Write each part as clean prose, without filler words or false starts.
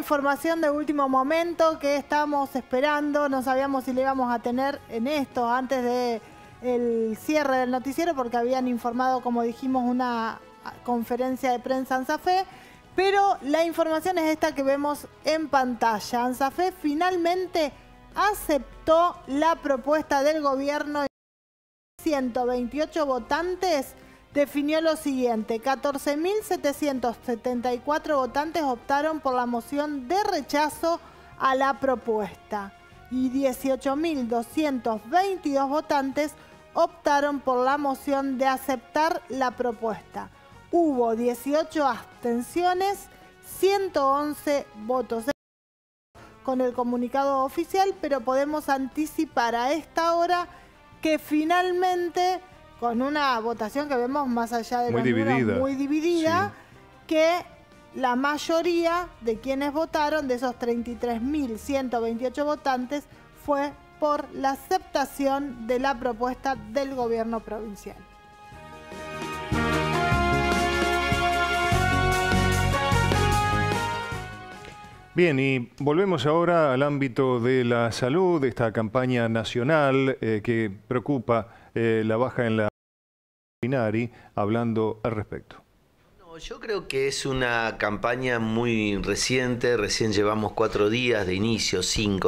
información de último momento que estamos esperando. No sabíamos si le íbamos a tener en esto antes del cierre del noticiero porque habían informado, como dijimos, una conferencia de prensa ANSAFE. Pero la información es esta que vemos en pantalla. ANSAFE finalmente aceptó la propuesta del gobierno. 128 votantes definió lo siguiente: 14.774 votantes optaron por la moción de rechazo a la propuesta y 18.222 votantes optaron por la moción de aceptar la propuesta. Hubo 18 abstenciones, 111 votos con el comunicado oficial, pero podemos anticipar a esta hora que finalmente, con una votación que vemos más allá de los números muy dividida, sí, que la mayoría de quienes votaron, de esos 33.128 votantes, fue por la aceptación de la propuesta del gobierno provincial. Bien, y volvemos ahora al ámbito de la salud, de esta campaña nacional que preocupa la baja en la INARI, hablando al respecto. Yo creo que es una campaña muy reciente, recién llevamos 4 días de inicio, 5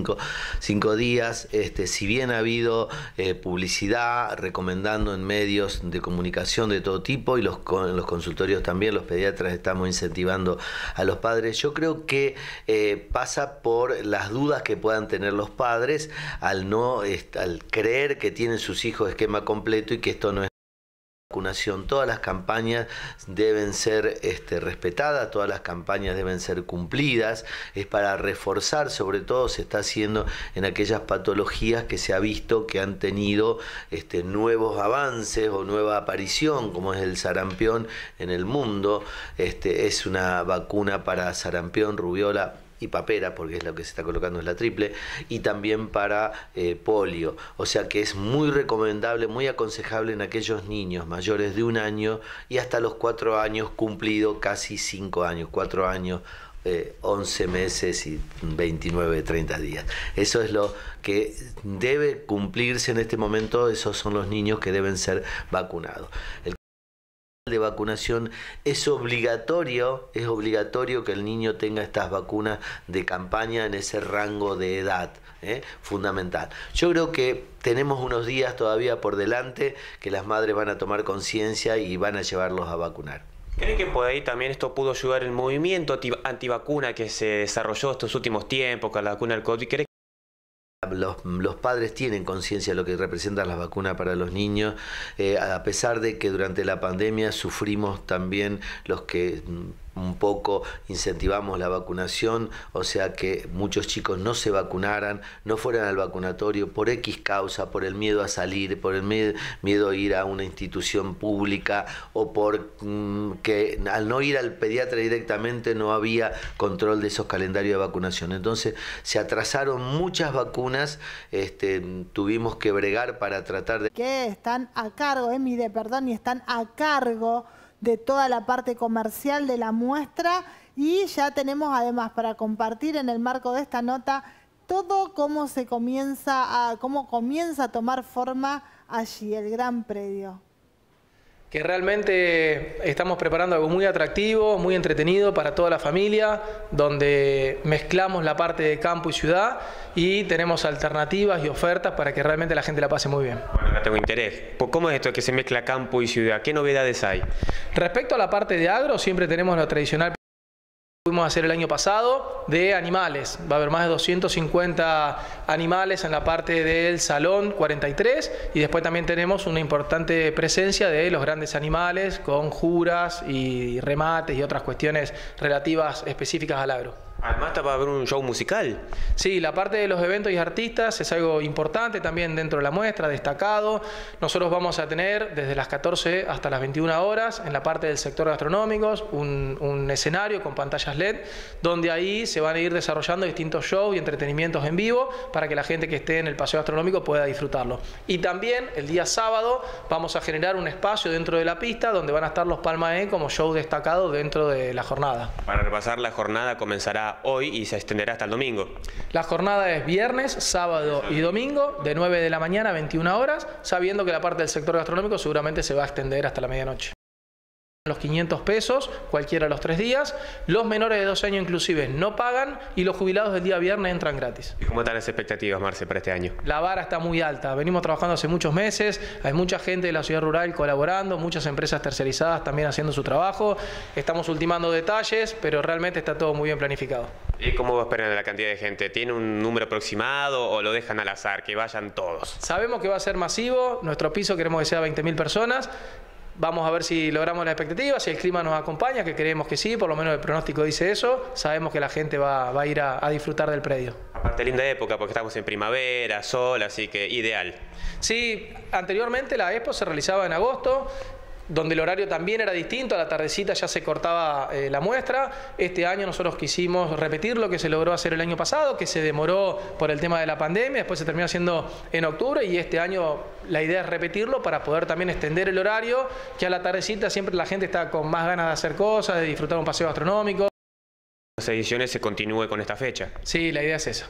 días. Si bien ha habido publicidad recomendando en medios de comunicación de todo tipo y los consultorios también, los pediatras estamos incentivando a los padres, yo creo que pasa por las dudas que puedan tener los padres al creer que tienen sus hijos esquema completo y que esto no es vacunación. Todas las campañas deben ser respetadas, todas las campañas deben ser cumplidas. Es para reforzar, sobre todo se está haciendo en aquellas patologías que se ha visto que han tenido nuevos avances o nueva aparición, como es el sarampión en el mundo. Es una vacuna para sarampión, rubiola y papera, porque es lo que se está colocando, es la triple, y también para polio. O sea que es muy recomendable, muy aconsejable en aquellos niños mayores de 1 año y hasta los 4 años cumplido, casi 5 años, 4 años, 11 meses y 29, 30 días. Eso es lo que debe cumplirse en este momento, esos son los niños que deben ser vacunados. De vacunación es obligatorio que el niño tenga estas vacunas de campaña en ese rango de edad, fundamental. Yo creo que tenemos unos días todavía por delante que las madres van a tomar conciencia y van a llevarlos a vacunar. ¿Cree que por ahí también esto pudo ayudar el movimiento antivacuna que se desarrolló estos últimos tiempos con la vacuna del COVID? ¿Cree los padres tienen conciencia de lo que representan las vacunas para los niños, a pesar de que durante la pandemia sufrimos también los que un poco incentivamos la vacunación, o sea que muchos chicos no se vacunaran, no fueran al vacunatorio por X causa, por el miedo a salir, por el miedo a ir a una institución pública o por que al no ir al pediatra directamente no había control de esos calendarios de vacunación. Entonces se atrasaron muchas vacunas, tuvimos que bregar para tratar de... Que están a cargo, Emide, perdón, y están a cargo de toda la parte comercial de la muestra, y ya tenemos además para compartir en el marco de esta nota todo cómo comienza a tomar forma allí el gran predio. Que realmente estamos preparando algo muy atractivo, muy entretenido para toda la familia, donde mezclamos la parte de campo y ciudad y tenemos alternativas y ofertas para que realmente la gente la pase muy bien. Bueno, acá tengo interés. ¿Cómo es esto que se mezcla campo y ciudad? ¿Qué novedades hay? Respecto a la parte de agro, siempre tenemos lo tradicional que pudimos hacer el año pasado de animales. Va a haber más de 250 animales en la parte del Salón 43 y después también tenemos una importante presencia de los grandes animales con juras y remates y otras cuestiones relativas específicas al agro. Además va a haber un show musical. Sí, la parte de los eventos y artistas es algo importante también dentro de la muestra, destacado. Nosotros vamos a tener desde las 14 hasta las 21 horas en la parte del sector gastronómicos un escenario con pantallas LED donde ahí se van a ir desarrollando distintos shows y entretenimientos en vivo para que la gente que esté en el paseo gastronómico pueda disfrutarlo. Y también el día sábado vamos a generar un espacio dentro de la pista donde van a estar los Palma E como show destacado dentro de la jornada. Para repasar, la jornada comenzará hasta hoy y se extenderá hasta el domingo. La jornada es viernes, sábado y domingo, de 9 de la mañana a 21 horas, sabiendo que la parte del sector gastronómico seguramente se va a extender hasta la medianoche. Los 500 pesos, cualquiera de los 3 días, los menores de 12 años inclusive no pagan y los jubilados del día viernes entran gratis. ¿Y cómo están las expectativas, Marce, para este año? La vara está muy alta, venimos trabajando hace muchos meses, hay mucha gente de la ciudad rural colaborando, muchas empresas tercerizadas también haciendo su trabajo, estamos ultimando detalles, pero realmente está todo muy bien planificado. ¿Y cómo va esperando la cantidad de gente? ¿Tiene un número aproximado o lo dejan al azar, que vayan todos? Sabemos que va a ser masivo, nuestro piso queremos que sea 20.000 personas. Vamos a ver si logramos la expectativa, si el clima nos acompaña, que creemos que sí, por lo menos el pronóstico dice eso. Sabemos que la gente va a ir a disfrutar del predio. Aparte, linda época porque estamos en primavera, sol, así que ideal. Sí, anteriormente la Expo se realizaba en agosto, donde el horario también era distinto, a la tardecita ya se cortaba la muestra. Este año nosotros quisimos repetir lo que se logró hacer el año pasado, que se demoró por el tema de la pandemia, después se terminó haciendo en octubre y este año la idea es repetirlo para poder también extender el horario, que a la tardecita siempre la gente está con más ganas de hacer cosas, de disfrutar un paseo gastronómico. Las ediciones se continúe con esta fecha. Sí, la idea es esa.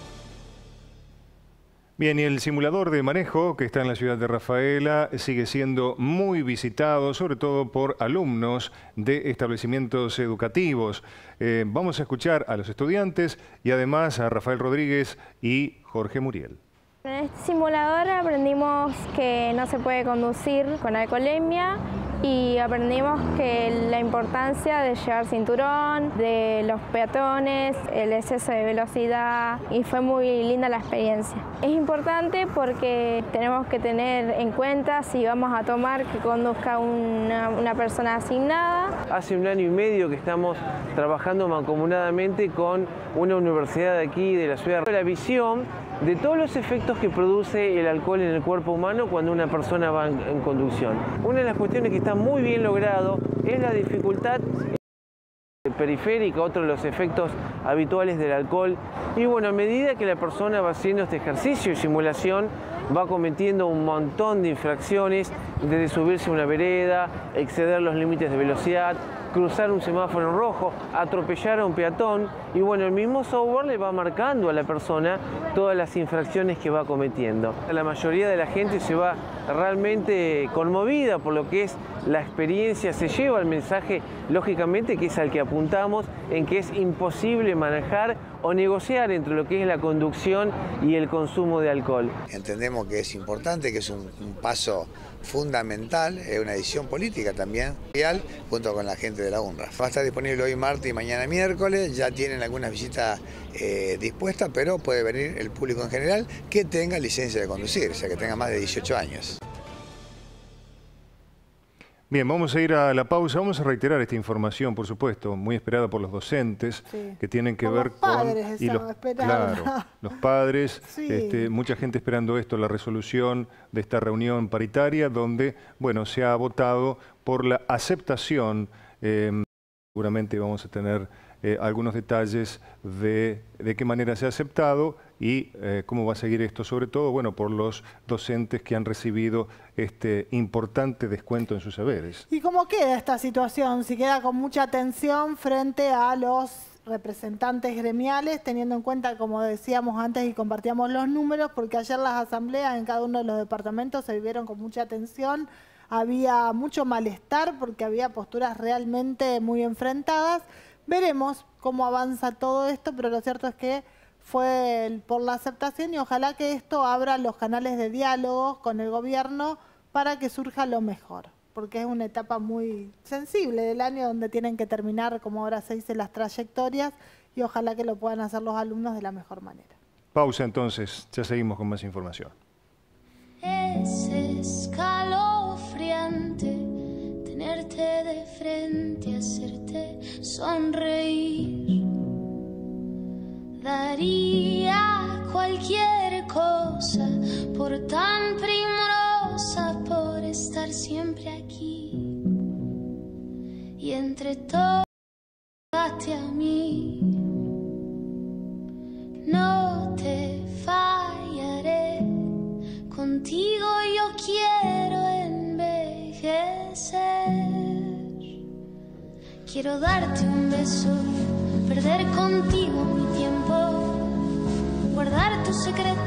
Bien, y el simulador de manejo que está en la ciudad de Rafaela sigue siendo muy visitado, sobre todo por alumnos de establecimientos educativos. Vamos a escuchar a los estudiantes y además a Rafael Rodríguez y Jorge Muriel. En este simulador aprendimos que no se puede conducir con alcoholemia y aprendimos que la importancia de llevar cinturón, de los peatones, el exceso de velocidad y fue muy linda la experiencia. Es importante porque tenemos que tener en cuenta si vamos a tomar que conduzca una persona asignada. Hace 1 año y medio que estamos trabajando mancomunadamente con una universidad de aquí, de la ciudad. La visión de todos los efectos que produce el alcohol en el cuerpo humano cuando una persona va en conducción. Una de las cuestiones que está muy bien logrado es la dificultad periférica, otro de los efectos habituales del alcohol. Y bueno, a medida que la persona va haciendo este ejercicio de simulación, va cometiendo un montón de infracciones, desde subirse a una vereda, exceder los límites de velocidad, cruzar un semáforo en rojo, atropellar a un peatón y bueno, el mismo software le va marcando a la persona todas las infracciones que va cometiendo. La mayoría de la gente se va realmente conmovida por lo que es la experiencia, se lleva el mensaje, lógicamente, que es al que apuntamos, en que es imposible manejar o negociar entre lo que es la conducción y el consumo de alcohol. Entendemos que es importante, que es un paso fundamental, es una decisión política también, junto con la gente de la UNRWA. Va a estar disponible hoy martes y mañana miércoles, ya tienen algunas visitas dispuestas, pero puede venir el público en general que tenga licencia de conducir, o sea que tenga más de 18 años. Bien, vamos a ir a la pausa. Vamos a reiterar esta información, por supuesto, muy esperada por los docentes, sí, que tienen que ver los padres, con... Claro, los padres, sí. Mucha gente esperando esto, la resolución de esta reunión paritaria, donde, bueno, se ha votado por la aceptación. Seguramente vamos a tener algunos detalles de qué manera se ha aceptado y cómo va a seguir esto, sobre todo, bueno, por los docentes que han recibido este importante descuento en sus saberes. ¿Y cómo queda esta situación? Si queda con mucha tensión frente a los representantes gremiales, teniendo en cuenta, como decíamos antes y compartíamos los números, porque ayer las asambleas en cada uno de los departamentos se vivieron con mucha tensión, había mucho malestar porque había posturas realmente muy enfrentadas. Veremos cómo avanza todo esto, pero lo cierto es que fue por la aceptación y ojalá que esto abra los canales de diálogo con el gobierno para que surja lo mejor, porque es una etapa muy sensible del año donde tienen que terminar, como ahora se dice, las trayectorias y ojalá que lo puedan hacer los alumnos de la mejor manera. Pausa entonces, ya seguimos con más información. Es escalofriante tenerte de frente, hacerte sonreír. Daría cualquier cosa por tan primorosa, por estar siempre aquí. Y entre todos date a mí. No te fallaré, contigo yo quiero envejecer. Quiero darte un beso perder contigo mi tiempo, guardar tus secretos